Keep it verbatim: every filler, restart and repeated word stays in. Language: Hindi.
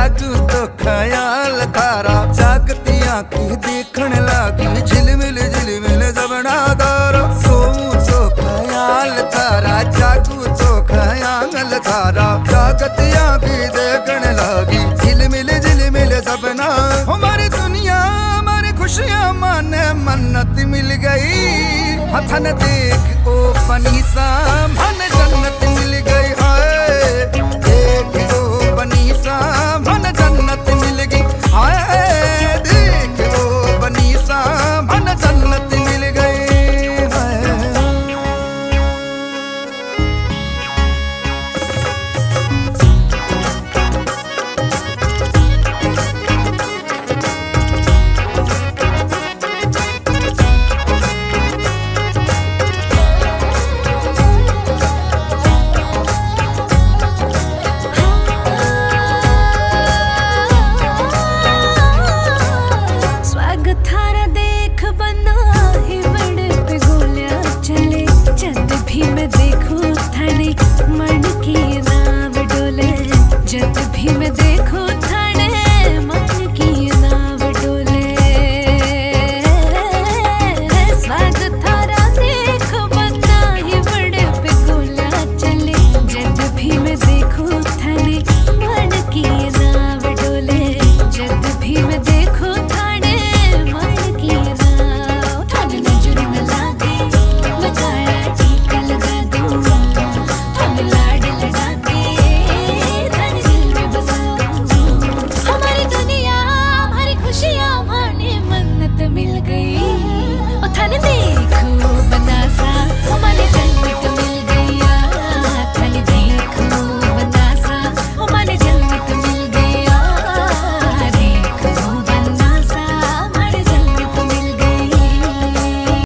जागू तो ख्याल थारा, जागती आंखें देखण लागी झिलमिल झिलमिल जबना दारा। सोऊं तो ख्याल थारा, जागू तो ख्याल थारा, जागती आंखें देखण लागी झिलमिल झिलमिल जबना। हमारी दुनिया हमारी खुशियां माने मन्नत मिल गई, हथन देख ओ पनी सा मन जन्नत